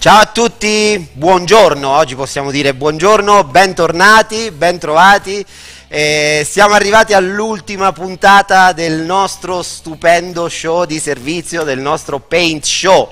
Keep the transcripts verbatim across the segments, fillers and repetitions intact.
Ciao a tutti, buongiorno, oggi possiamo dire buongiorno, bentornati, bentrovati. Eh, siamo arrivati all'ultima puntata del nostro stupendo show di servizio, del nostro Paint Show.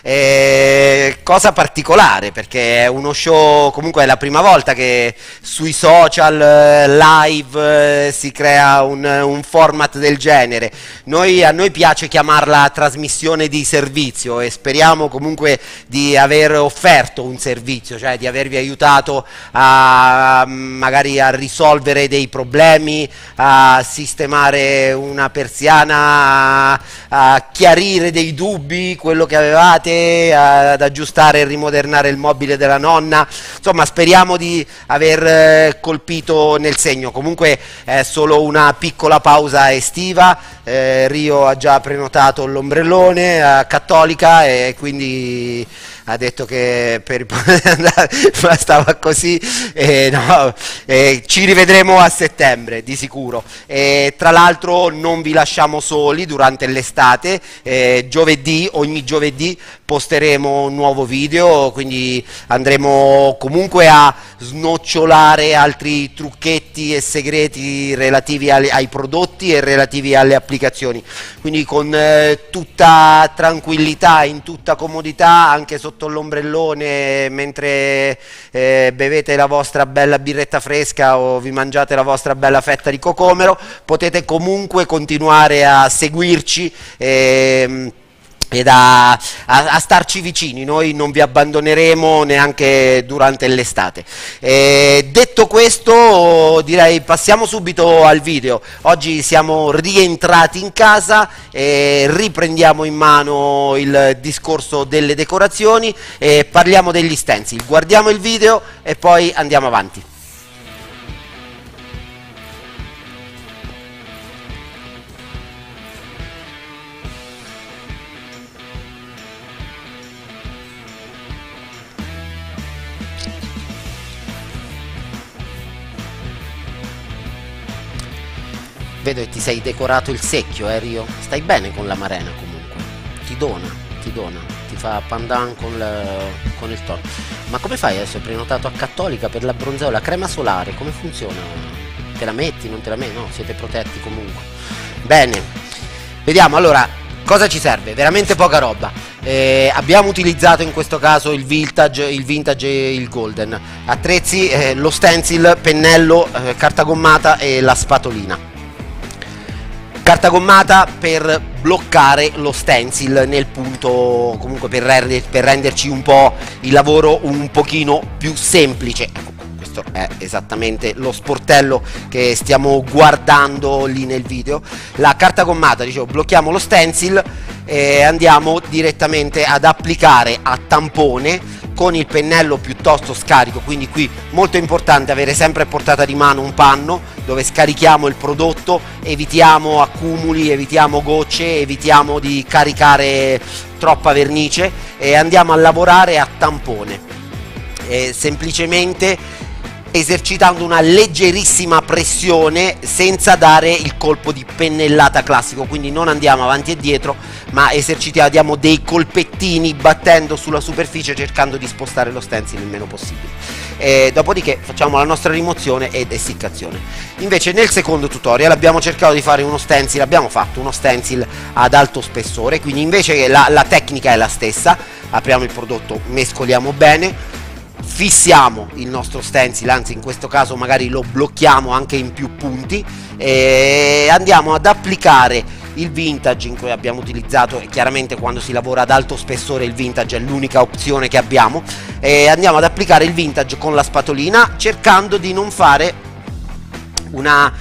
Eh, cosa particolare, perché è uno show, comunque è la prima volta che sui social eh, live eh, si crea un, un format del genere. Noi, a noi piace chiamarla trasmissione di servizio e speriamo comunque di aver offerto un servizio, cioè di avervi aiutato a magari a risolvere dei problemi, a sistemare una persiana, a, a chiarire dei dubbi, quello che avevate, ad aggiustare e rimodernare il mobile della nonna. Insomma, speriamo di aver colpito nel segno. Comunque è solo una piccola pausa estiva. eh, Rio ha già prenotato l'ombrellone a Cattolica e quindi ha detto che per poter andare bastava così. eh, no, eh, ci rivedremo a settembre di sicuro. E tra l'altro non vi lasciamo soli durante l'estate. eh, giovedì, ogni giovedì posteremo un nuovo video, quindi andremo comunque a snocciolare altri trucchetti e segreti relativi ai, ai prodotti e relativi alle applicazioni, quindi con eh, tutta tranquillità, in tutta comodità, anche sotto l'ombrellone, mentre eh, bevete la vostra bella birretta fresca o vi mangiate la vostra bella fetta di cocomero, potete comunque continuare a seguirci e, ed a, a, a starci vicini. Noi non vi abbandoneremo neanche durante l'estate. Eh, detto questo, direi passiamo subito al video. Oggi siamo rientrati in casa e riprendiamo in mano il discorso delle decorazioni e parliamo degli stencil. Guardiamo il video e poi andiamo avanti. Vedo che ti sei decorato il secchio, eh Rio? Stai bene con la Marena comunque. Ti dona, ti dona, ti fa pandan con, la, con il tono. Ma come fai adesso? Hai prenotato a Cattolica per la bronzeo, la crema solare, come funziona? Te la metti, non te la metti? No, siete protetti comunque. Bene, vediamo allora cosa ci serve. Veramente poca roba. Eh, abbiamo utilizzato in questo caso il vintage, il vintage e il golden. Attrezzi, eh, lo stencil, pennello, eh, carta gommata e la spatolina. Carta gommata per bloccare lo stencil nel punto, comunque per, render, per renderci un po' il lavoro un pochino più semplice. Ecco, questo è esattamente lo sportello che stiamo guardando lì nel video. La carta gommata, dicevo, blocchiamo lo stencil e andiamo direttamente ad applicare a tampone con il pennello piuttosto scarico, quindi qui molto importante avere sempre a portata di mano un panno dove scarichiamo il prodotto, evitiamo accumuli, evitiamo gocce, evitiamo di caricare troppa vernice e andiamo a lavorare a tampone, e semplicemente esercitando una leggerissima pressione senza dare il colpo di pennellata classico, quindi non andiamo avanti e dietro ma esercitiamo, diamo dei colpettini battendo sulla superficie cercando di spostare lo stencil il meno possibile. E dopodiché facciamo la nostra rimozione ed essiccazione. Invece nel secondo tutorial abbiamo cercato di fare uno stencil, abbiamo fatto uno stencil ad alto spessore, quindi invece che la, la tecnica è la stessa, apriamo il prodotto, mescoliamo bene, fissiamo il nostro stencil, anzi in questo caso magari lo blocchiamo anche in più punti e andiamo ad applicare il vintage in cui abbiamo utilizzato, e chiaramente quando si lavora ad alto spessore il vintage è l'unica opzione che abbiamo, e andiamo ad applicare il vintage con la spatolina cercando di non fare una,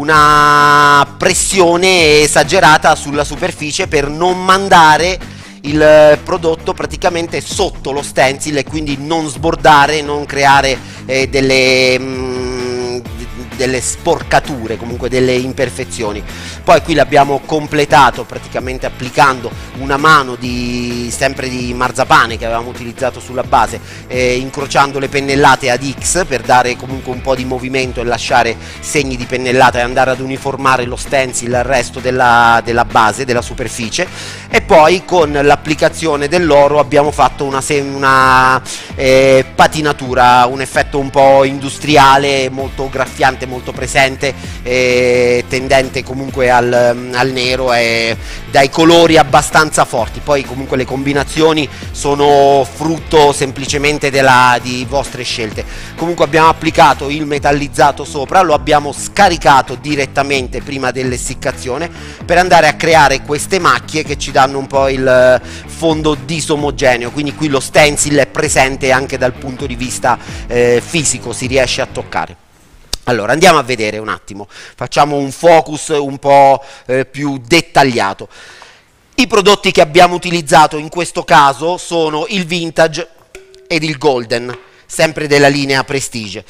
una pressione esagerata sulla superficie per non mandare il prodotto praticamente sotto lo stencil e quindi non sbordare, non creare eh, delle, mh, delle sporcature, comunque delle imperfezioni. Poi qui l'abbiamo completato praticamente applicando una mano di sempre di marzapane che avevamo utilizzato sulla base, eh, incrociando le pennellate ad X per dare comunque un po' di movimento e lasciare segni di pennellata e andare ad uniformare lo stencil al resto della, della base, della superficie. E poi con l'applicazione dell'oro abbiamo fatto una, una eh, patinatura, un effetto un po' industriale, molto graffiante, molto presente, eh, tendente comunque al, al nero e dai colori abbastanza forti. Poi comunque le combinazioni sono frutto semplicemente della, di vostre scelte. Comunque abbiamo applicato il metallizzato sopra, lo abbiamo scaricato direttamente prima dell'essiccazione per andare a creare queste macchie che ci danno un po' il fondo disomogeneo, quindi qui lo stencil è presente anche dal punto di vista eh, fisico, si riesce a toccare. Allora andiamo a vedere un attimo, facciamo un focus un po' eh, più dettagliato. I prodotti che abbiamo utilizzato in questo caso sono il vintage ed il golden, sempre della linea Prestige.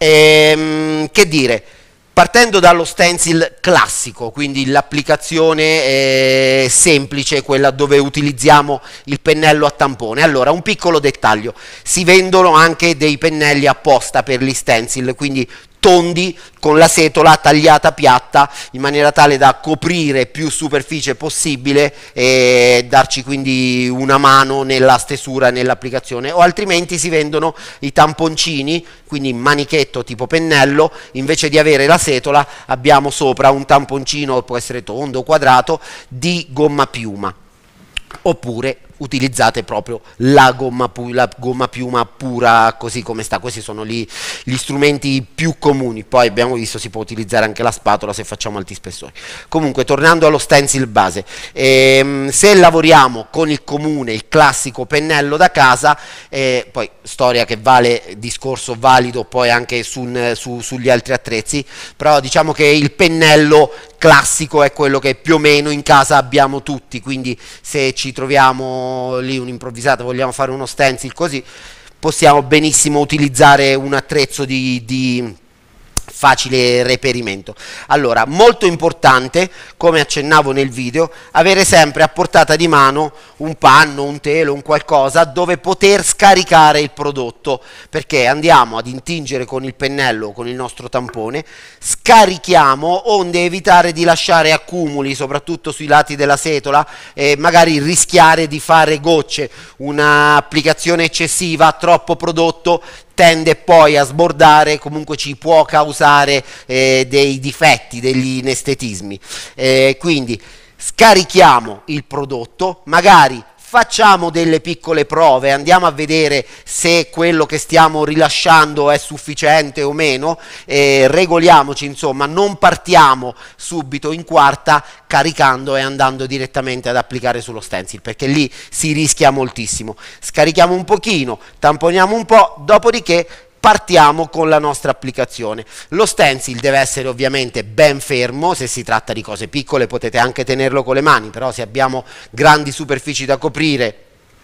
Ehm, che dire, partendo dallo stencil classico, quindi l'applicazione eh, semplice, quella dove utilizziamo il pennello a tampone. Allora, un piccolo dettaglio, si vendono anche dei pennelli apposta per gli stencil, quindi tondi con la setola tagliata piatta in maniera tale da coprire più superficie possibile e darci quindi una mano nella stesura e nell'applicazione. O altrimenti si vendono i tamponcini, quindi manichetto tipo pennello, invece di avere la setola abbiamo sopra un tamponcino, può essere tondo o quadrato, di gomma piuma, oppure utilizzate proprio la gomma, la gomma piuma pura così come sta. Questi sono gli, gli strumenti più comuni. Poi abbiamo visto si può utilizzare anche la spatola se facciamo alti spessori. Comunque tornando allo stencil base, ehm, se lavoriamo con il comune, il classico pennello da casa, eh, poi storia che vale, discorso valido poi anche su, su, sugli altri attrezzi, però diciamo che il pennello classico è quello che più o meno in casa abbiamo tutti, quindi se ci troviamo lì un'improvvisata, vogliamo fare uno stencil così, possiamo benissimo utilizzare un attrezzo di, di facile reperimento. Allora, molto importante, come accennavo nel video, avere sempre a portata di mano un panno, un telo, un qualcosa dove poter scaricare il prodotto, perché andiamo ad intingere con il pennello o con il nostro tampone, scarichiamo onde evitare di lasciare accumuli soprattutto sui lati della setola e magari rischiare di fare gocce. Un'applicazione eccessiva, troppo prodotto, tende poi a sbordare, comunque ci può causare eh, dei difetti, degli inestetismi. Eh, quindi scarichiamo il prodotto, magari facciamo delle piccole prove, andiamo a vedere se quello che stiamo rilasciando è sufficiente o meno, eh, regoliamoci, insomma, non partiamo subito in quarta caricando e andando direttamente ad applicare sullo stencil, perché lì si rischia moltissimo. Scarichiamo un pochino, tamponiamo un po', dopodiché partiamo con la nostra applicazione. Lo stencil deve essere ovviamente ben fermo, se si tratta di cose piccole potete anche tenerlo con le mani, però se abbiamo grandi superfici da coprire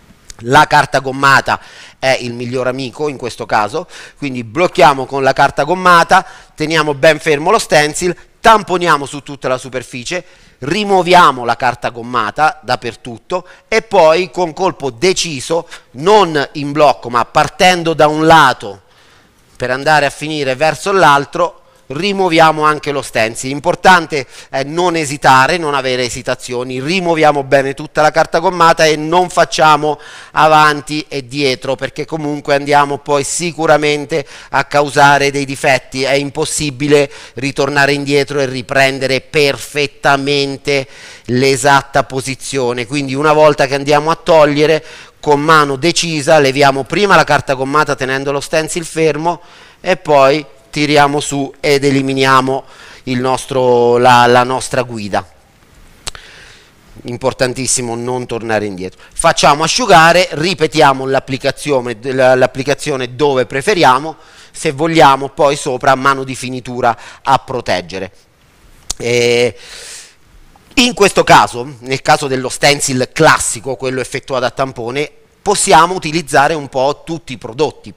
la carta gommata è il miglior amico in questo caso, quindi blocchiamo con la carta gommata, teniamo ben fermo lo stencil, tamponiamo su tutta la superficie, rimuoviamo la carta gommata dappertutto e poi con colpo deciso, non in blocco ma partendo da un lato per andare a finire verso l'altro, rimuoviamo anche lo stencil. Importante è non esitare, non avere esitazioni, rimuoviamo bene tutta la carta gommata e non facciamo avanti e dietro, perché comunque andiamo poi sicuramente a causare dei difetti. È impossibile ritornare indietro e riprendere perfettamente l'esatta posizione, quindi una volta che andiamo a togliere, con mano decisa leviamo prima la carta gommata tenendo lo stencil fermo e poi tiriamo su ed eliminiamo il nostro, la, la nostra guida. Importantissimo non tornare indietro. Facciamo asciugare, ripetiamo l'applicazione, l'applicazione dove preferiamo, se vogliamo poi sopra mano di finitura a proteggere. E in questo caso, nel caso dello stencil classico, quello effettuato a tampone, possiamo utilizzare un po' tutti i prodotti,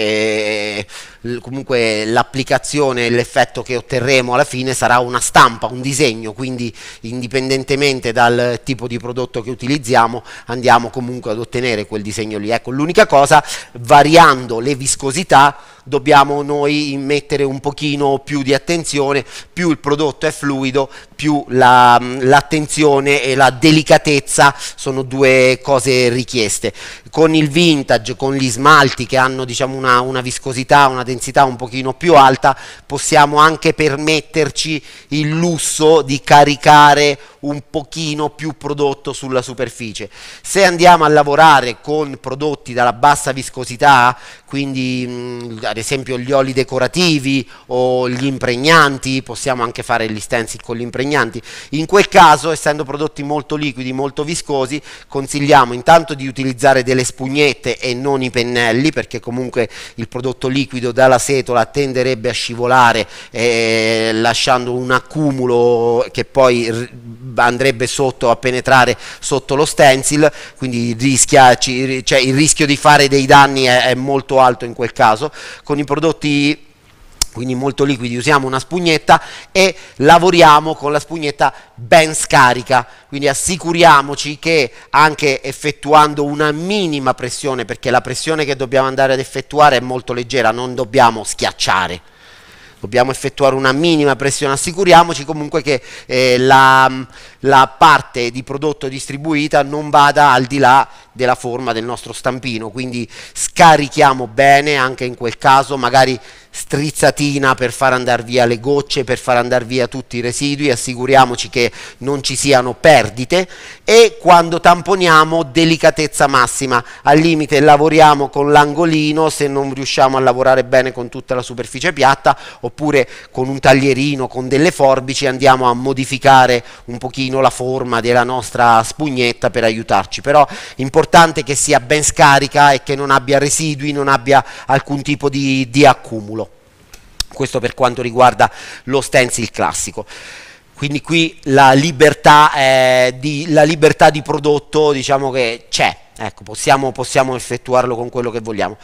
perché comunque l'applicazione, l'effetto che otterremo alla fine sarà una stampa, un disegno, quindi indipendentemente dal tipo di prodotto che utilizziamo andiamo comunque ad ottenere quel disegno lì. Ecco, l'unica cosa, variando le viscosità dobbiamo noi mettere un pochino più di attenzione, più il prodotto è fluido, più la, l'attenzione e la delicatezza sono due cose richieste. Con il vintage, con gli smalti che hanno diciamo una, una viscosità, una densità un pochino più alta, possiamo anche permetterci il lusso di caricare un pochino più prodotto sulla superficie. Se andiamo a lavorare con prodotti dalla bassa viscosità, quindi mh, ad esempio gli oli decorativi o gli impregnanti, possiamo anche fare gli stencil con gli impregnanti, in quel caso, essendo prodotti molto liquidi, molto viscosi, consigliamo intanto di utilizzare delle spugnette e non i pennelli, perché comunque il prodotto liquido dalla setola tenderebbe a scivolare eh, lasciando un accumulo che poi andrebbe sotto a penetrare sotto lo stencil, quindi rischia, ci, cioè il rischio di fare dei danni è, è molto alto in quel caso. Con i prodotti quindi molto liquidi usiamo una spugnetta e lavoriamo con la spugnetta ben scarica, quindi assicuriamoci che anche effettuando una minima pressione, perché la pressione che dobbiamo andare ad effettuare è molto leggera, non dobbiamo schiacciare, dobbiamo effettuare una minima pressione, assicuriamoci comunque che eh, la, la parte di prodotto distribuita non vada al di là della forma del nostro stampino, quindi scarichiamo bene anche in quel caso, magari strizzatina per far andare via le gocce, per far andare via tutti i residui, assicuriamoci che non ci siano perdite, e quando tamponiamo delicatezza massima, al limite lavoriamo con l'angolino se non riusciamo a lavorare bene con tutta la superficie piatta, oppure con un taglierino, con delle forbici andiamo a modificare un pochino la forma della nostra spugnetta per aiutarci, però importante che sia ben scarica e che non abbia residui, non abbia alcun tipo di, di accumulo. Questo per quanto riguarda lo stencil classico. Quindi qui la libertà, eh, di, la libertà di prodotto diciamo che c'è, ecco, possiamo, possiamo effettuarlo con quello che vogliamo.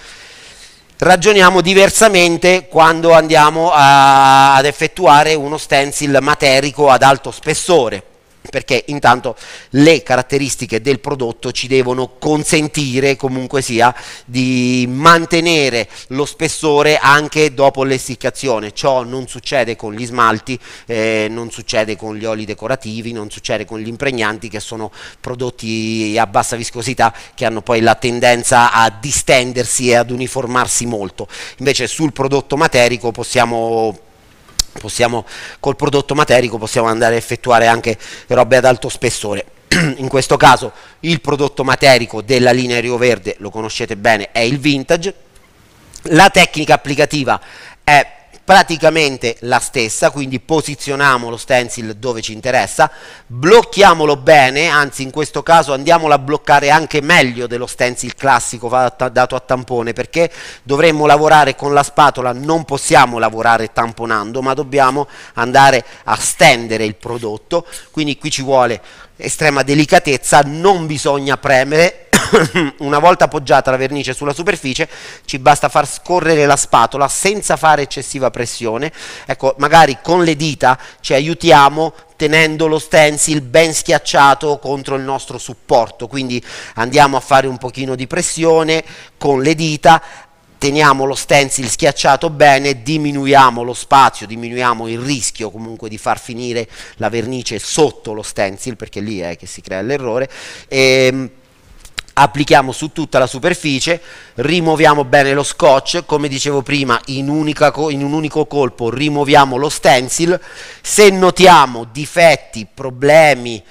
Ragioniamo diversamente quando andiamo a, ad effettuare uno stencil materico ad alto spessore, perché intanto le caratteristiche del prodotto ci devono consentire comunque sia di mantenere lo spessore anche dopo l'essiccazione. Ciò non succede con gli smalti, eh, non succede con gli oli decorativi, non succede con gli impregnanti, che sono prodotti a bassa viscosità che hanno poi la tendenza a distendersi e ad uniformarsi molto. Invece sul prodotto materico possiamo Possiamo, col prodotto materico possiamo andare a effettuare anche robe ad alto spessore. In questo caso il prodotto materico della linea Rio Verde, lo conoscete bene, è il vintage. La tecnica applicativa è praticamente la stessa, quindi posizioniamo lo stencil dove ci interessa, blocchiamolo bene, anzi in questo caso andiamolo a bloccare anche meglio dello stencil classico dato a tampone, perché dovremmo lavorare con la spatola, non possiamo lavorare tamponando, ma dobbiamo andare a stendere il prodotto, quindi qui ci vuole estrema delicatezza, non bisogna premere. Una volta appoggiata la vernice sulla superficie ci basta far scorrere la spatola senza fare eccessiva pressione. Ecco, magari con le dita ci aiutiamo tenendo lo stencil ben schiacciato contro il nostro supporto, quindi andiamo a fare un pochino di pressione con le dita, teniamo lo stencil schiacciato bene, diminuiamo lo spazio, diminuiamo il rischio comunque di far finire la vernice sotto lo stencil, perché lì è che si crea l'errore, e applichiamo su tutta la superficie, rimuoviamo bene lo scotch, come dicevo prima in, unica, in un unico colpo rimuoviamo lo stencil. Se notiamo difetti, problemi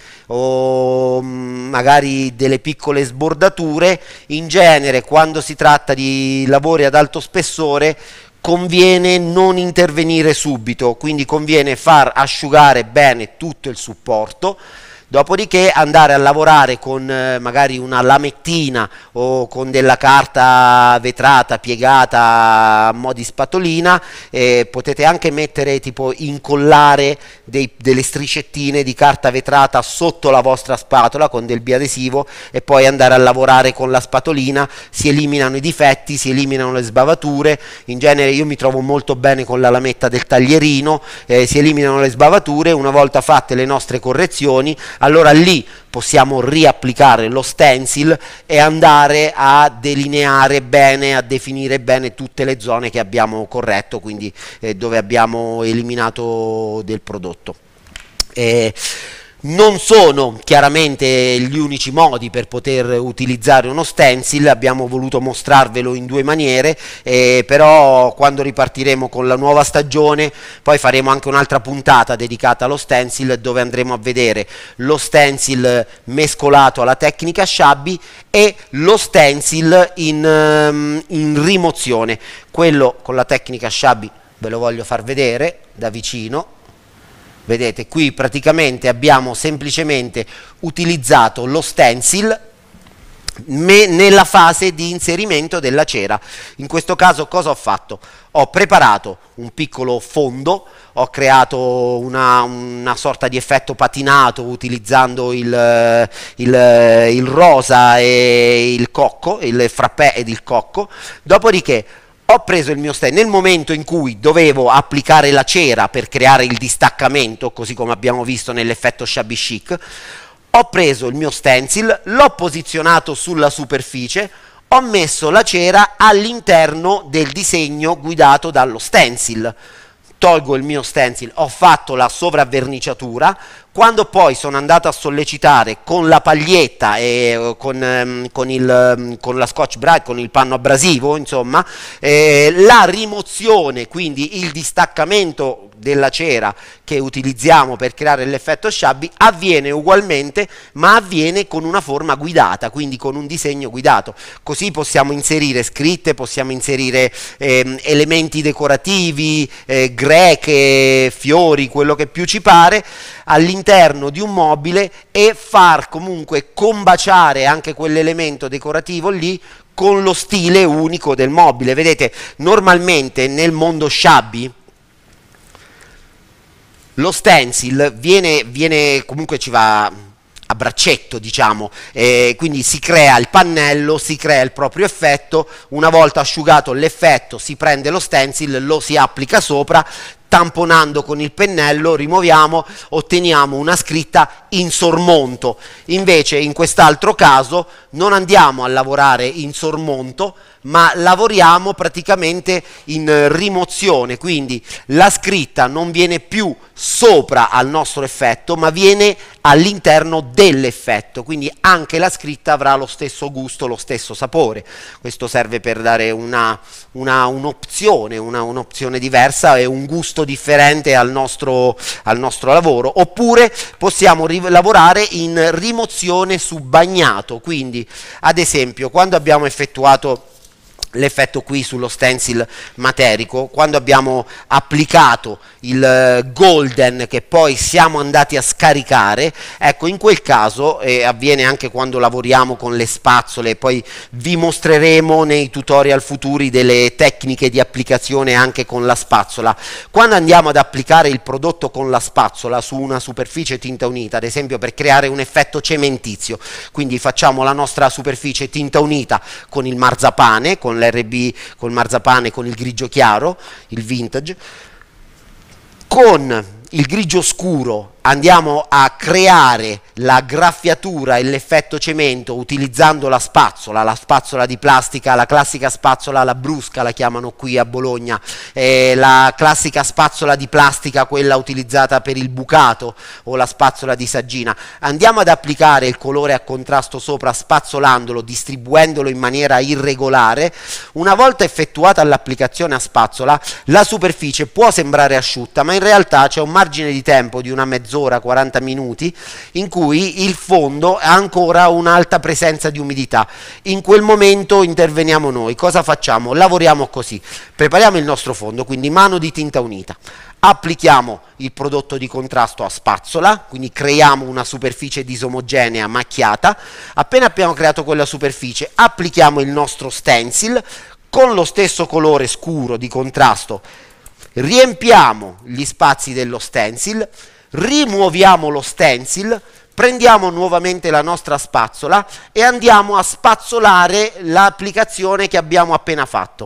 o magari delle piccole sbordature, in genere quando si tratta di lavori ad alto spessore conviene non intervenire subito, quindi conviene far asciugare bene tutto il supporto, Dopodiché andare a lavorare con eh, magari una lamettina o con della carta vetrata piegata a mo' di spatolina, eh, potete anche mettere tipo incollare dei, delle striscettine di carta vetrata sotto la vostra spatola con del biadesivo e poi andare a lavorare con la spatolina. Si eliminano i difetti, si eliminano le sbavature. In genere io mi trovo molto bene con la lametta del taglierino, eh, si eliminano le sbavature. Una volta fatte le nostre correzioni, allora lì possiamo riapplicare lo stencil e andare a delineare bene, a definire bene tutte le zone che abbiamo corretto, quindi eh, dove abbiamo eliminato del prodotto. Eh, Non sono chiaramente gli unici modi per poter utilizzare uno stencil, abbiamo voluto mostrarvelo in due maniere, eh, però quando ripartiremo con la nuova stagione poi faremo anche un'altra puntata dedicata allo stencil, dove andremo a vedere lo stencil mescolato alla tecnica sciabbi e lo stencil in, um, in rimozione. Quello con la tecnica sciabbi ve lo voglio far vedere da vicino. Vedete, qui praticamente abbiamo semplicemente utilizzato lo stencil nella fase di inserimento della cera. In questo caso cosa ho fatto? Ho preparato un piccolo fondo, ho creato una, una sorta di effetto patinato utilizzando il, il, il rosa e il cocco, il frappè ed il cocco. Dopodiché ho preso il mio stencil, nel momento in cui dovevo applicare la cera per creare il distaccamento, così come abbiamo visto nell'effetto shabby chic, ho preso il mio stencil, l'ho posizionato sulla superficie, ho messo la cera all'interno del disegno guidato dallo stencil. Tolgo il mio stencil, ho fatto la sovravverniciatura. Quando poi sono andato a sollecitare con la paglietta e con, ehm, con, il, ehm, con la Scotch Brite, con il panno abrasivo, insomma, eh, la rimozione, quindi il distaccamento della cera che utilizziamo per creare l'effetto shabby, avviene ugualmente, ma avviene con una forma guidata, quindi con un disegno guidato. Così possiamo inserire scritte, possiamo inserire ehm, elementi decorativi, eh, greche, fiori, quello che più ci pare, all'interno di un mobile e far comunque combaciare anche quell'elemento decorativo lì con lo stile unico del mobile. Vedete, normalmente nel mondo shabby lo stencil viene, viene comunque ci va a braccetto, diciamo, eh, quindi si crea il pannello, si crea il proprio effetto. Una volta asciugato l'effetto si prende lo stencil, lo si applica sopra, tamponando con il pennello, rimuoviamo, otteniamo una scritta in sormonto. Invece in quest'altro caso non andiamo a lavorare in sormonto, ma lavoriamo praticamente in rimozione, quindi la scritta non viene più sopra al nostro effetto, ma viene all'interno dell'effetto, quindi anche la scritta avrà lo stesso gusto, lo stesso sapore. Questo serve per dare una, una, un'opzione, una, un'opzione diversa e un gusto differente al nostro, al nostro lavoro. Oppure possiamo lavorare in rimozione su bagnato, quindi ad esempio quando abbiamo effettuato l'effetto qui sullo stencil materico, quando abbiamo applicato il golden che poi siamo andati a scaricare, ecco, in quel caso eh, avviene anche quando lavoriamo con le spazzole. Poi vi mostreremo nei tutorial futuri delle tecniche di applicazione anche con la spazzola. Quando andiamo ad applicare il prodotto con la spazzola su una superficie tinta unita, ad esempio per creare un effetto cementizio, quindi facciamo la nostra superficie tinta unita con il marzapane, con l'R B, col marzapane, con il grigio chiaro, il vintage, con il grigio scuro andiamo a creare la graffiatura e l'effetto cemento utilizzando la spazzola, la spazzola di plastica, la classica spazzola, la brusca la chiamano qui a Bologna, eh, la classica spazzola di plastica, quella utilizzata per il bucato, o la spazzola di saggina. Andiamo ad applicare il colore a contrasto sopra, spazzolandolo, distribuendolo in maniera irregolare. Una volta effettuata l'applicazione a spazzola, la superficie può sembrare asciutta, ma in realtà c'è un margine di tempo di una mezz'ora, quaranta minuti, in cui il fondo ha ancora un'alta presenza di umidità. In quel momento interveniamo noi. Cosa facciamo? Lavoriamo così: prepariamo il nostro fondo, quindi mano di tinta unita, applichiamo il prodotto di contrasto a spazzola, quindi creiamo una superficie disomogenea macchiata. Appena abbiamo creato quella superficie, applichiamo il nostro stencil con lo stesso colore scuro di contrasto, riempiamo gli spazi dello stencil, rimuoviamo lo stencil, prendiamo nuovamente la nostra spazzola e andiamo a spazzolare l'applicazione che abbiamo appena fatto.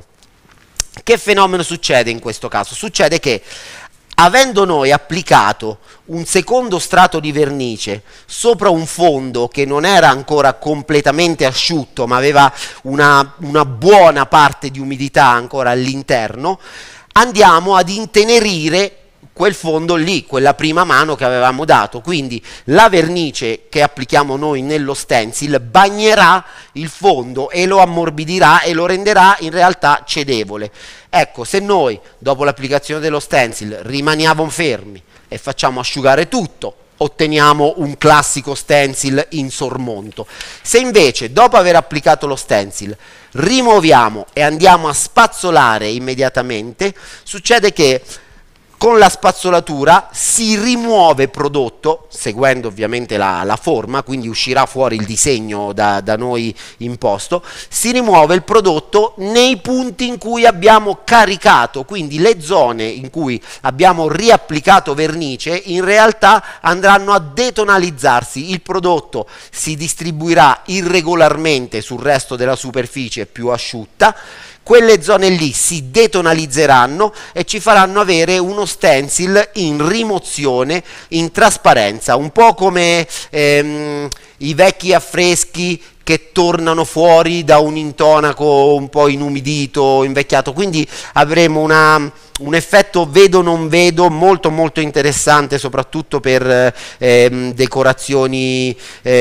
Che fenomeno succede in questo caso? Succede che, avendo noi applicato un secondo strato di vernice sopra un fondo che non era ancora completamente asciutto ma aveva una, una buona parte di umidità ancora all'interno, andiamo ad intenerire quel fondo lì, quella prima mano che avevamo dato. Quindi la vernice che applichiamo noi nello stencil bagnerà il fondo e lo ammorbidirà e lo renderà in realtà cedevole. Ecco, se noi dopo l'applicazione dello stencil rimaniamo fermi e facciamo asciugare tutto, otteniamo un classico stencil in sormonto. Se invece dopo aver applicato lo stencil rimuoviamo e andiamo a spazzolare immediatamente, succede che con la spazzolatura si rimuove prodotto, seguendo ovviamente la, la forma, quindi uscirà fuori il disegno da, da noi imposto, si rimuove il prodotto nei punti in cui abbiamo caricato, quindi le zone in cui abbiamo riapplicato vernice in realtà andranno a detonalizzarsi, il prodotto si distribuirà irregolarmente sul resto della superficie più asciutta. Quelle zone lì si detonalizzeranno e ci faranno avere uno stencil in rimozione, in trasparenza, un po' come ehm, i vecchi affreschi che tornano fuori da un intonaco un po' inumidito, invecchiato. Quindi avremo una, un effetto vedo non vedo molto molto interessante, soprattutto per ehm, decorazioni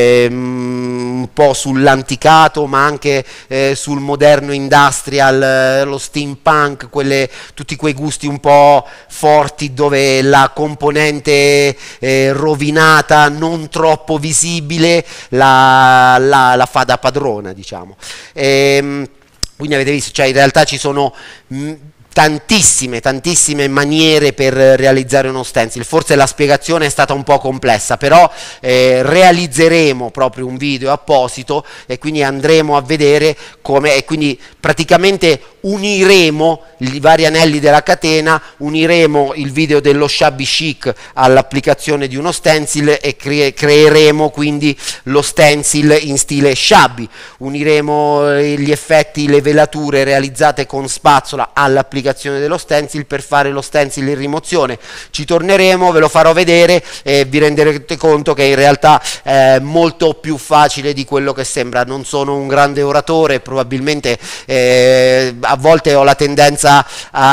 ehm, un po' sull'anticato, ma anche eh, sul moderno industrial, eh, lo steampunk, quelle, tutti quei gusti un po' forti dove la componente eh, rovinata, non troppo visibile, la, la, la fa da padrona, diciamo. Ehm, quindi avete visto, cioè in realtà ci sono mh, tantissime, tantissime maniere per realizzare uno stencil. Forse la spiegazione è stata un po' complessa, però eh, realizzeremo proprio un video apposito e quindi andremo a vedere come, e quindi praticamente uniremo i vari anelli della catena, uniremo il video dello shabby chic all'applicazione di uno stencil e cre creeremo quindi lo stencil in stile shabby, uniremo gli effetti, le velature realizzate con spazzola all'applicazione dello stencil per fare lo stencil in rimozione. Ci torneremo, ve lo farò vedere e vi renderete conto che in realtà è molto più facile di quello che sembra. Non sono un grande oratore, probabilmente eh, a volte ho la tendenza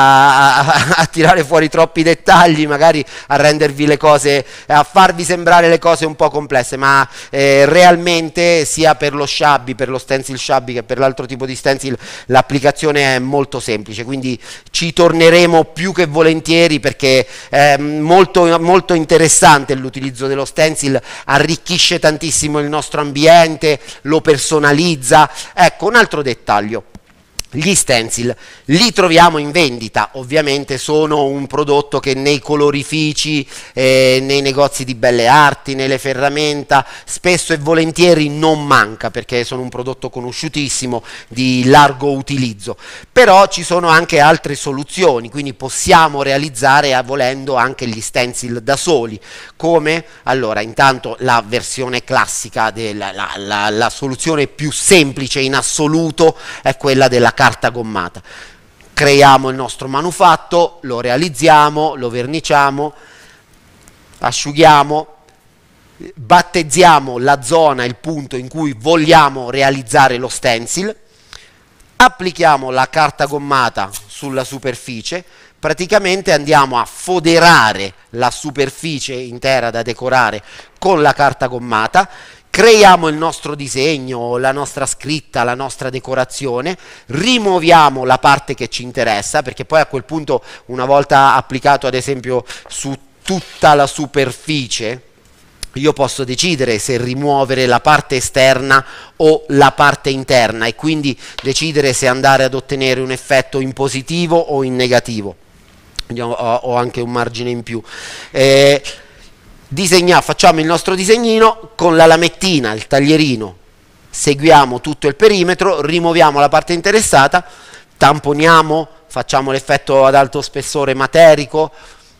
a, a, a tirare fuori troppi dettagli, magari a rendervi le cose, a farvi sembrare le cose un po' complesse, ma eh, realmente sia per lo shabby, per lo stencil shabby che per l'altro tipo di stencil l'applicazione è molto semplice, quindi ci torneremo più che volentieri perché è molto, molto interessante l'utilizzo dello stencil, arricchisce tantissimo il nostro ambiente, lo personalizza. Ecco, un altro dettaglio. Gli stencil li troviamo in vendita, ovviamente sono un prodotto che nei colorifici, eh, nei negozi di belle arti, nelle ferramenta, spesso e volentieri non manca perché sono un prodotto conosciutissimo, di largo utilizzo. Però ci sono anche altre soluzioni, quindi possiamo realizzare, volendo, anche gli stencil da soli. Come? Allora, intanto la versione classica, della, la, la, la soluzione più semplice in assoluto è quella della carta gommata. Creiamo il nostro manufatto, lo realizziamo, lo verniciamo, asciughiamo, battezziamo la zona, il punto in cui vogliamo realizzare lo stencil, applichiamo la carta gommata sulla superficie, praticamente andiamo a foderare la superficie intera da decorare con la carta gommata, creiamo il nostro disegno, la nostra scritta, la nostra decorazione, rimuoviamo la parte che ci interessa, perché poi a quel punto, una volta applicato ad esempio su tutta la superficie, io posso decidere se rimuovere la parte esterna o la parte interna e quindi decidere se andare ad ottenere un effetto in positivo o in negativo. quindi ho, ho anche un margine in più. Eh, disegna, facciamo il nostro disegnino con la lamettina, il taglierino, seguiamo tutto il perimetro, rimuoviamo la parte interessata, tamponiamo, facciamo l'effetto ad alto spessore materico,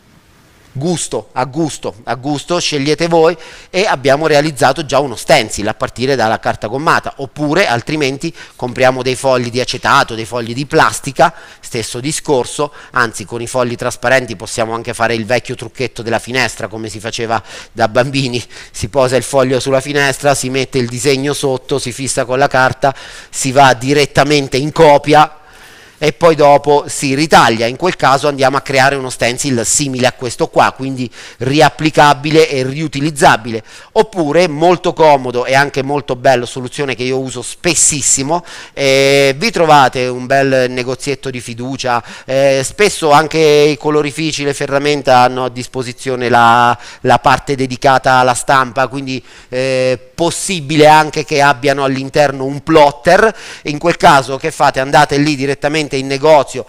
gusto, a gusto, a gusto, scegliete voi, e abbiamo realizzato già uno stencil a partire dalla carta gommata. Oppure altrimenti compriamo dei fogli di acetato, dei fogli di plastica, stesso discorso, anzi con i fogli trasparenti possiamo anche fare il vecchio trucchetto della finestra come si faceva da bambini: si posa il foglio sulla finestra, si mette il disegno sotto, si fissa con la carta, si va direttamente in copia e poi dopo si ritaglia. In quel caso andiamo a creare uno stencil simile a questo qua, quindi riapplicabile e riutilizzabile. Oppure, molto comodo e anche molto bello, soluzione che io uso spessissimo, eh, vi trovate un bel negozietto di fiducia, eh, spesso anche i colorifici, le ferramenta hanno a disposizione la, la parte dedicata alla stampa, quindi eh, possibile anche che abbiano all'interno un plotter. In quel caso che fate? Andate lì direttamente in negozio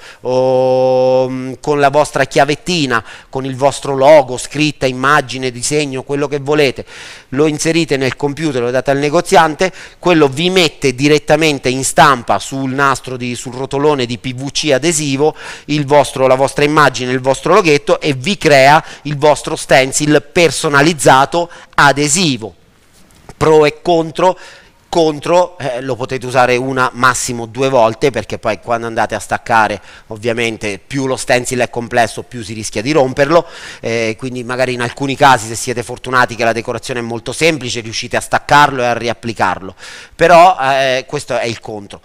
o mh, con la vostra chiavettina, con il vostro logo, scritta, immagine, disegno, quello che volete, lo inserite nel computer, lo date al negoziante, quello vi mette direttamente in stampa sul nastro, di, sul rotolone di P V C adesivo il vostro, la vostra immagine, il vostro loghetto, e vi crea il vostro stencil personalizzato adesivo. Pro e contro. Contro, eh, lo potete usare una, massimo due volte, perché poi quando andate a staccare ovviamente più lo stencil è complesso più si rischia di romperlo, eh, quindi magari in alcuni casi, se siete fortunati che la decorazione è molto semplice, riuscite a staccarlo e a riapplicarlo, però eh, questo è il contro,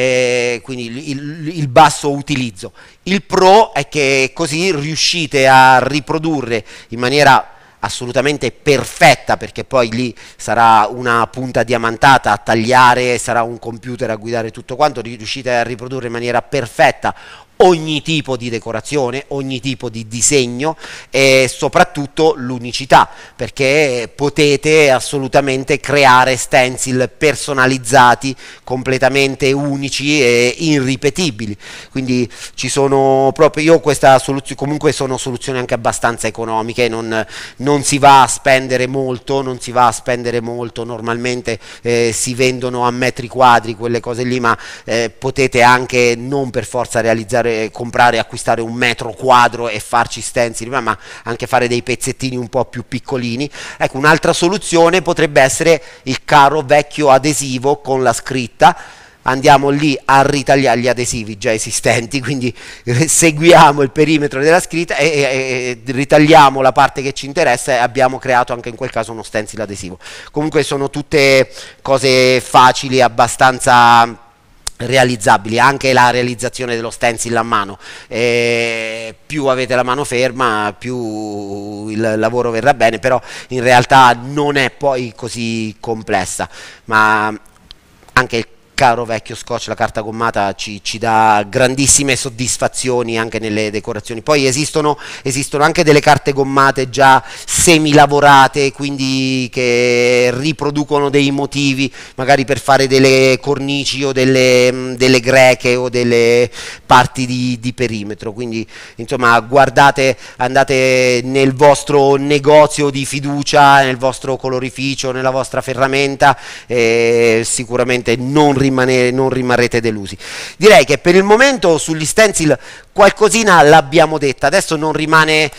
eh, quindi il, il, il basso utilizzo. Il pro è che così riuscite a riprodurre in maniera assolutamente perfetta, perché poi lì sarà una punta diamantata a tagliare, sarà un computer a guidare tutto quanto, riuscite a riprodurre in maniera perfetta ogni tipo di decorazione, ogni tipo di disegno e soprattutto l'unicità, perché potete assolutamente creare stencil personalizzati, completamente unici e irripetibili. Quindi ci sono proprio, io questa soluzione, comunque sono soluzioni anche abbastanza economiche, non, non si va a spendere molto, non si va a spendere molto, normalmente eh, si vendono a metri quadri quelle cose lì, ma eh, potete anche non per forza realizzare, comprare, acquistare un metro quadro e farci stencil, ma anche fare dei pezzettini un po' più piccolini. Ecco, un'altra soluzione potrebbe essere il caro vecchio adesivo con la scritta. Andiamo lì a ritagliare gli adesivi già esistenti, quindi eh, seguiamo il perimetro della scritta e, e, e ritagliamo la parte che ci interessa, e abbiamo creato anche in quel caso uno stencil adesivo. Comunque sono tutte cose facili, abbastanza realizzabili. Anche la realizzazione dello stencil a mano, eh, più avete la mano ferma più il lavoro verrà bene, però in realtà non è poi così complessa, ma anche il caro vecchio scotch, la carta gommata, ci, ci dà grandissime soddisfazioni anche nelle decorazioni. Poi esistono, esistono anche delle carte gommate già semi lavorate, quindi che riproducono dei motivi, magari per fare delle cornici o delle, delle greche o delle parti di, di perimetro. Quindi insomma, guardate, andate nel vostro negozio di fiducia, nel vostro colorificio, nella vostra ferramenta, e sicuramente non Rimanere, non rimarrete delusi. Direi che per il momento sugli stencil qualcosina l'abbiamo detta. Adesso non rimane,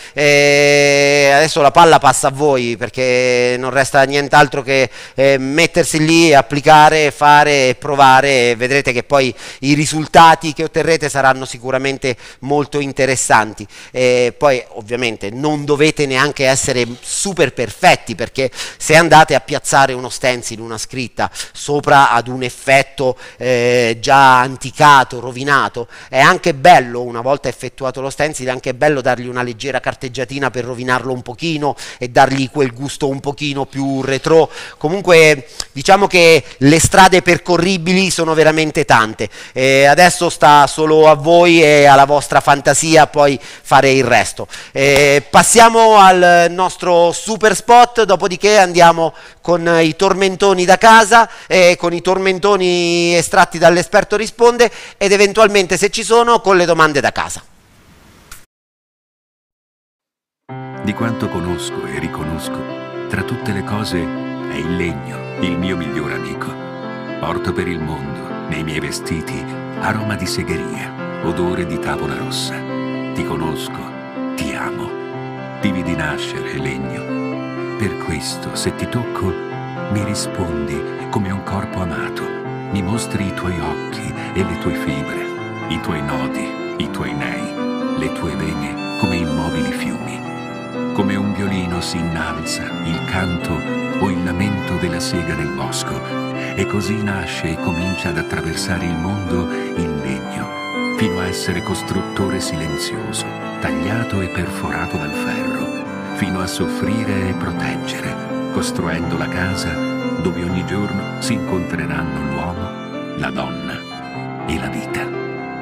eh, adesso la palla passa a voi, perché non resta nient'altro che eh, mettersi lì, applicare, fare e provare, e vedrete che poi i risultati che otterrete saranno sicuramente molto interessanti. E poi ovviamente non dovete neanche essere super perfetti, perché se andate a piazzare uno stencil, una scritta sopra ad un effetto eh, già anticato, rovinato, è anche bello, una volta effettuato lo stencil, è anche bello dargli una leggera carteggiatina per rovinarlo un pochino e dargli quel gusto un pochino più retro. Comunque diciamo che le strade percorribili sono veramente tante, e adesso sta solo a voi e alla vostra fantasia poi fare il resto. E passiamo al nostro super spot, dopodiché andiamo con i tormentoni da casa, e con i tormentoni estratti dall'Esperto Risponde, ed eventualmente, se ci sono, con le domande da casa. di quanto conosco e riconosco, tra tutte le cose è il legno, il mio miglior amico. Porto per il mondo, nei miei vestiti, aroma di segheria, odore di tavola rossa. Ti conosco, ti amo. Ti vidi nascere, legno. Per questo, se ti tocco, mi rispondi come un corpo amato. Mi mostri i tuoi occhi e le tue fibre, i tuoi nodi, i tuoi nei, le tue vene come immobili fiumi. Come un violino si innalza il canto o il lamento della sega nel bosco, e così nasce e comincia ad attraversare il mondo il legno, fino a essere costruttore silenzioso, tagliato e perforato dal ferro, fino a soffrire e proteggere, costruendo la casa dove ogni giorno si incontreranno l'uomo, la donna e la vita.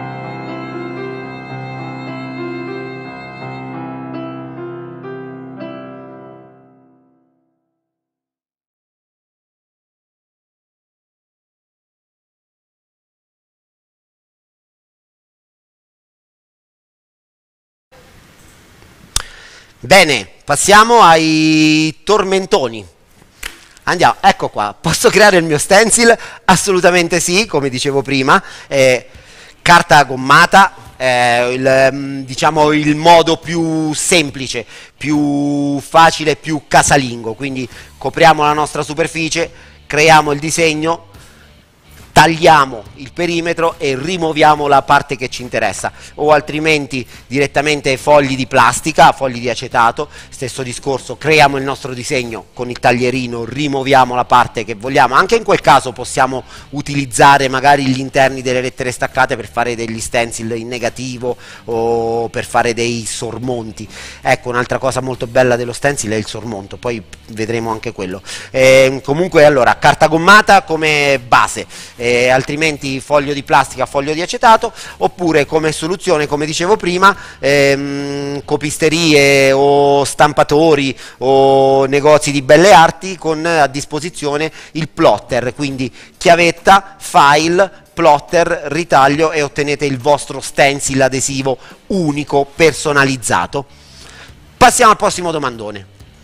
Bene, passiamo ai tormentoni. Andiamo, ecco qua. Posso creare il mio stencil? Assolutamente sì, come dicevo prima. Eh, carta gommata, eh, il, diciamo il modo più semplice, più facile, più casalingo. Quindi copriamo la nostra superficie, creiamo il disegno, tagliamo il perimetro e rimuoviamo la parte che ci interessa, o altrimenti direttamente fogli di plastica, fogli di acetato, stesso discorso, creiamo il nostro disegno con il taglierino, rimuoviamo la parte che vogliamo. Anche in quel caso possiamo utilizzare magari gli interni delle lettere staccate per fare degli stencil in negativo o per fare dei sormonti. Ecco, un'altra cosa molto bella dello stencil è il sormonto, poi vedremo anche quello. Eh, comunque, allora, carta gommata come base, Eh, altrimenti foglio di plastica, foglio di acetato, oppure come soluzione, come dicevo prima, ehm, copisterie o stampatori o negozi di belle arti con a disposizione il plotter, quindi chiavetta, file, plotter, ritaglio e ottenete il vostro stencil adesivo unico, personalizzato. Passiamo al prossimo domandone.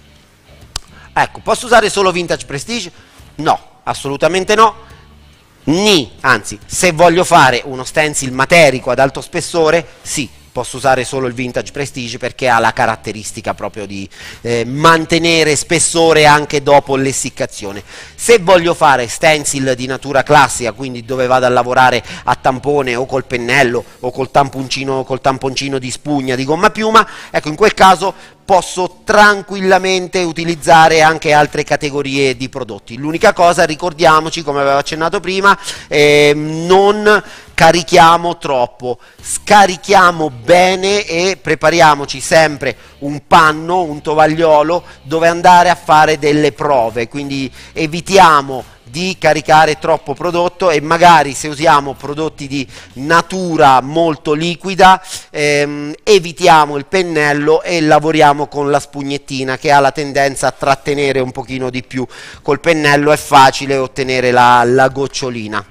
Ecco, posso usare solo Vintage Prestige? No, assolutamente no. Ni, anzi, se voglio fare uno stencil materico ad alto spessore, sì, posso usare solo il Vintage Prestige perché ha la caratteristica proprio di eh, mantenere spessore anche dopo l'essiccazione. Se voglio fare stencil di natura classica, quindi dove vado a lavorare a tampone o col pennello o col tamponcino, col tamponcino di spugna di gomma piuma, ecco, in quel caso posso tranquillamente utilizzare anche altre categorie di prodotti. L'unica cosa, ricordiamoci, come avevo accennato prima, eh, non carichiamo troppo, scarichiamo bene e prepariamoci sempre un panno, un tovagliolo dove andare a fare delle prove, quindi evitiamo di caricare troppo prodotto e magari se usiamo prodotti di natura molto liquida ehm, evitiamo il pennello e lavoriamo con la spugnettina che ha la tendenza a trattenere un pochino di più. Col pennello è facile ottenere la, la gocciolina.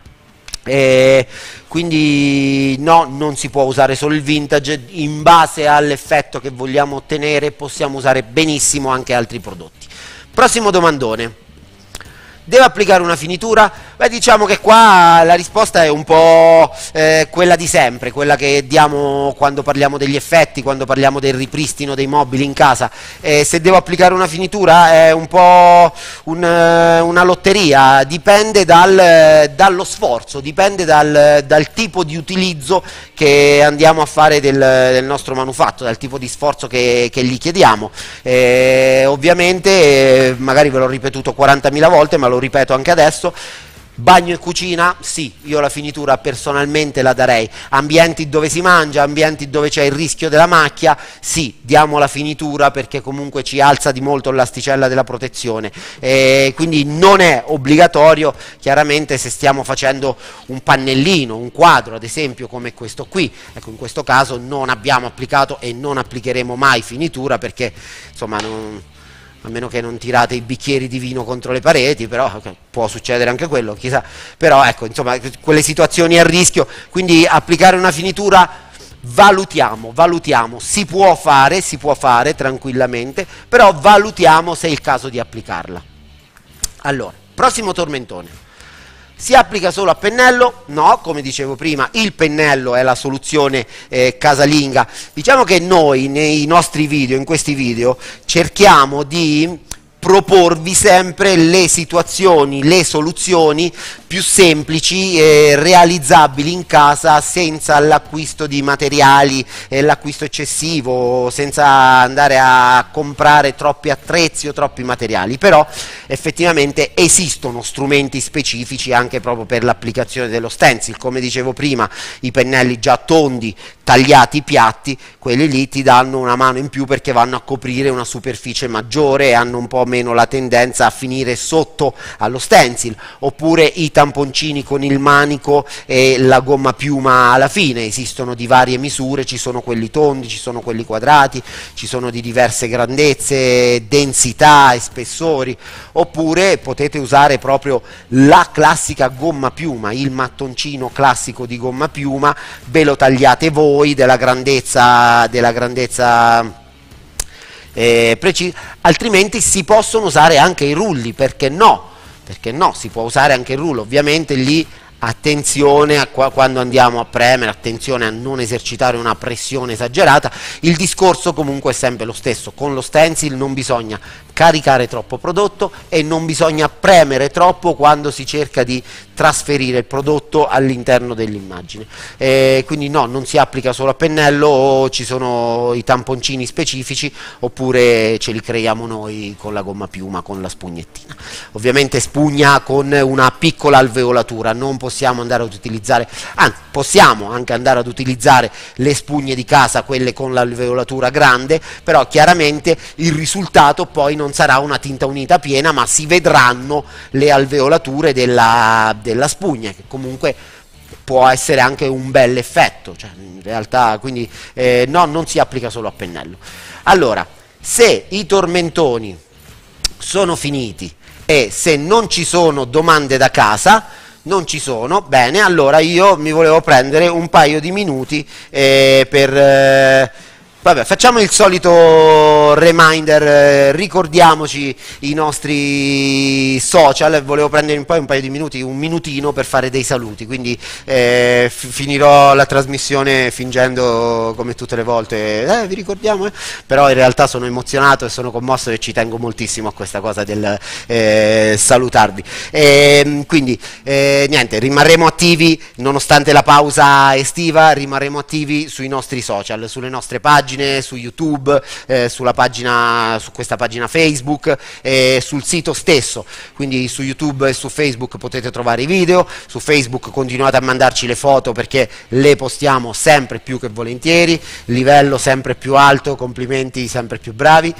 E quindi no, non si può usare solo il vintage, in base all'effetto che vogliamo ottenere possiamo usare benissimo anche altri prodotti. Prossimo domandone. Deve applicare una finitura? Beh, diciamo che qua la risposta è un po' eh, quella di sempre, quella che diamo quando parliamo degli effetti, quando parliamo del ripristino dei mobili in casa. Eh, se devo applicare una finitura è un po' un, una lotteria, dipende dal, dallo sforzo, dipende dal, dal tipo di utilizzo che andiamo a fare del, del nostro manufatto, dal tipo di sforzo che, che gli chiediamo. Eh, ovviamente, eh, magari ve l'ho ripetuto quarantamila volte, ma lo ripeto anche adesso, bagno e cucina, sì, io la finitura personalmente la darei. Ambienti dove si mangia, ambienti dove c'è il rischio della macchia, sì, diamo la finitura perché comunque ci alza di molto l'asticella della protezione. E quindi non è obbligatorio, chiaramente se stiamo facendo un pannellino, un quadro ad esempio come questo qui, ecco, in questo caso non abbiamo applicato e non applicheremo mai finitura perché insomma non... a meno che non tirate i bicchieri di vino contro le pareti, però okay, può succedere anche quello, chissà, però ecco, insomma, quelle situazioni a rischio, quindi applicare una finitura valutiamo, valutiamo, si può fare, si può fare tranquillamente, però valutiamo se è il caso di applicarla. Allora, prossimo tormentone. Si applica solo a pennello? No, come dicevo prima, il pennello è la soluzione eh, casalinga. Diciamo che noi nei nostri video, in questi video, cerchiamo di proporvi sempre le situazioni, le soluzioni più semplici e realizzabili in casa senza l'acquisto di materiali, eh, l'acquisto eccessivo, senza andare a comprare troppi attrezzi o troppi materiali. Però effettivamente esistono strumenti specifici anche proprio per l'applicazione dello stencil. Come dicevo prima, i pennelli già tondi, tagliati piatti, quelli lì ti danno una mano in più perché vanno a coprire una superficie maggiore e hanno un po' meno la tendenza a finire sotto allo stencil. Oppure i tamponcini con il manico e la gomma piuma alla fine, esistono di varie misure, ci sono quelli tondi, ci sono quelli quadrati, ci sono di diverse grandezze, densità e spessori. Oppure potete usare proprio la classica gomma piuma, il mattoncino classico di gomma piuma, ve lo tagliate voi della grandezza della grandezza eh, precisa. Altrimenti si possono usare anche i rulli, perché no? Perché no, si può usare anche il rullo. Ovviamente lì attenzione a qua, quando andiamo a premere, attenzione a non esercitare una pressione esagerata. Il discorso comunque è sempre lo stesso: con lo stencil non bisogna caricare troppo prodotto e non bisogna premere troppo quando si cerca di trasferire il prodotto all'interno dell'immagine. Eh, quindi no, non si applica solo a pennello, o ci sono i tamponcini specifici, oppure ce li creiamo noi con la gomma piuma, con la spugnettina. Ovviamente spugna con una piccola alveolatura, non possiamo andare ad utilizzare, anzi possiamo anche andare ad utilizzare le spugne di casa, quelle con l'alveolatura grande, però chiaramente il risultato poi non sarà una tinta unita piena, ma si vedranno le alveolature della, della spugna, che comunque può essere anche un bel effetto, cioè, in realtà. Quindi eh, no, non si applica solo a pennello. Allora, se i tormentoni sono finiti e se non ci sono domande da casa, non ci sono, bene, allora io mi volevo prendere un paio di minuti eh, per... Eh, Vabbè, facciamo il solito reminder, eh, ricordiamoci i nostri social. Volevo prendere poi un paio di minuti, un minutino per fare dei saluti, quindi eh, finirò la trasmissione fingendo come tutte le volte, eh, vi ricordiamo, eh? Però in realtà sono emozionato e sono commosso e ci tengo moltissimo a questa cosa del eh, salutarvi. E, quindi eh, niente, rimarremo attivi nonostante la pausa estiva, rimarremo attivi sui nostri social, sulle nostre pagine, su YouTube, eh, sulla pagina, su questa pagina Facebook, eh, sul sito stesso. Quindi su YouTube e su Facebook potete trovare i video, su Facebook continuate a mandarci le foto perché le postiamo sempre più che volentieri, livello sempre più alto, complimenti, sempre più bravi.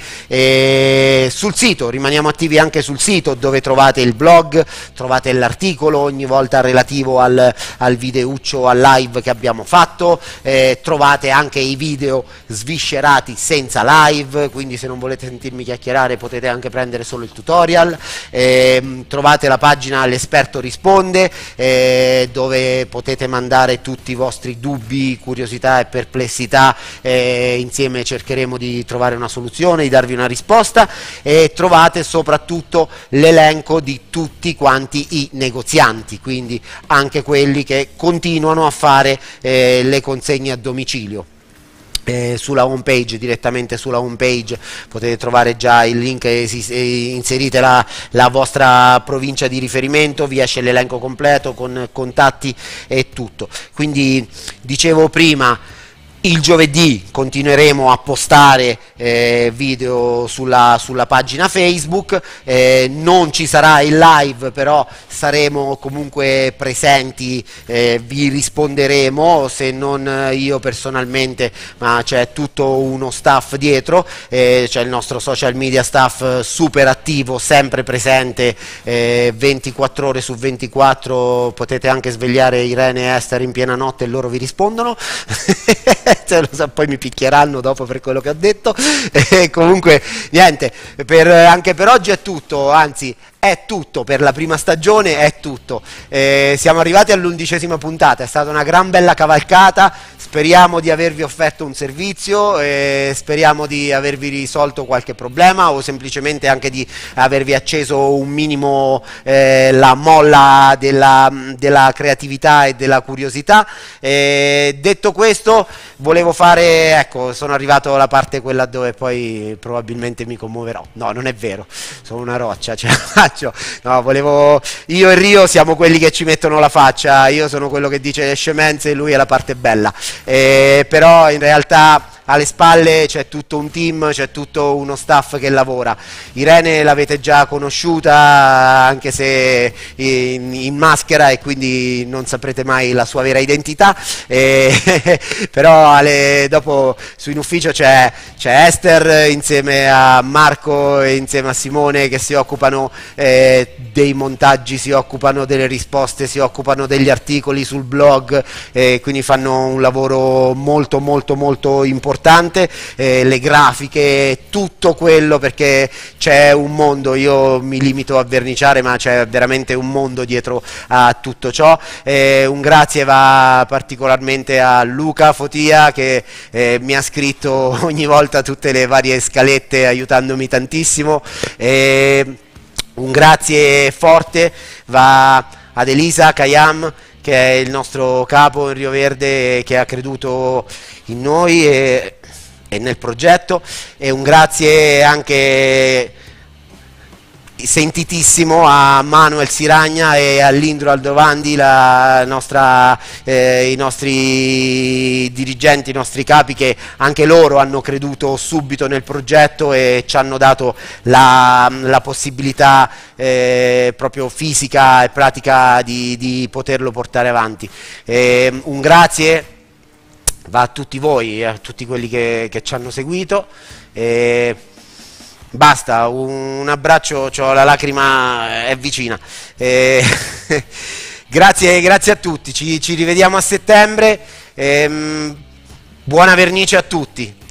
E sul sito, rimaniamo attivi anche sul sito, dove trovate il blog, trovate l'articolo ogni volta relativo al, al videuccio, al live che abbiamo fatto, eh, trovate anche i video sviscerati senza live, quindi se non volete sentirmi chiacchierare potete anche prendere solo il tutorial. Eh, trovate la pagina L'esperto risponde, eh, dove potete mandare tutti i vostri dubbi, curiosità e perplessità, eh, insieme cercheremo di trovare una soluzione, di darvi una risposta. E trovate soprattutto l'elenco di tutti quanti i negozianti, quindi anche quelli che continuano a fare eh, le consegne a domicilio. Eh, sulla home page, direttamente sulla home page potete trovare già il link, e si, e inserite la, la vostra provincia di riferimento, vi esce l'elenco completo con contatti e tutto. Quindi dicevo prima, il giovedì continueremo a postare eh, video sulla, sulla pagina Facebook, eh, non ci sarà il live, però saremo comunque presenti, eh, vi risponderemo, se non io personalmente, ma c'è tutto uno staff dietro, eh, c'è il nostro social media staff super attivo, sempre presente, eh, ventiquattro ore su ventiquattro, potete anche svegliare Irene e Esther in piena notte e loro vi rispondono. Cioè, lo so, poi mi picchieranno dopo per quello che ho detto. E comunque niente, per, anche per oggi è tutto, anzi è tutto per la prima stagione, è tutto. Eh, siamo arrivati all'undicesima puntata, è stata una gran bella cavalcata, speriamo di avervi offerto un servizio, eh, speriamo di avervi risolto qualche problema o semplicemente anche di avervi acceso un minimo eh, la molla della, della creatività e della curiosità. Eh, detto questo, volevo fare, ecco, sono arrivato alla parte quella dove poi probabilmente mi commuoverò. No, non è vero, sono una roccia, ce la faccio. No, volevo, io e Rio siamo quelli che ci mettono la faccia, io sono quello che dice le scemenze e lui è la parte bella, eh, però in realtà alle spalle c'è tutto un team, c'è tutto uno staff che lavora. Irene l'avete già conosciuta, anche se in, in maschera, e quindi non saprete mai la sua vera identità, eh, però alle, dopo su in ufficio c'è Esther insieme a Marco e insieme a Simone che si occupano eh, dei montaggi, si occupano delle risposte, si occupano degli articoli sul blog, eh, quindi fanno un lavoro molto molto molto importante. Eh, le grafiche, tutto quello, perché c'è un mondo, io mi limito a verniciare ma c'è veramente un mondo dietro a tutto ciò. Eh, un grazie va particolarmente a Luca Fotia che eh, mi ha scritto ogni volta tutte le varie scalette aiutandomi tantissimo. Eh, un grazie forte va ad Elisa Kayam che è il nostro capo in Rio Verde, che ha creduto in noi e, e nel progetto, e un grazie anche sentitissimo a Manuel Siragna e a Lindro Aldovandi, la nostra, eh, i nostri dirigenti, i nostri capi, che anche loro hanno creduto subito nel progetto e ci hanno dato la, la possibilità eh, proprio fisica e pratica di, di poterlo portare avanti. Eh, un grazie va a tutti voi, a tutti quelli che, che ci hanno seguito. Eh, Basta, un abbraccio, c'ho la lacrima, è vicina. Eh, grazie, grazie a tutti, ci, ci rivediamo a settembre. Ehm, buona vernice a tutti.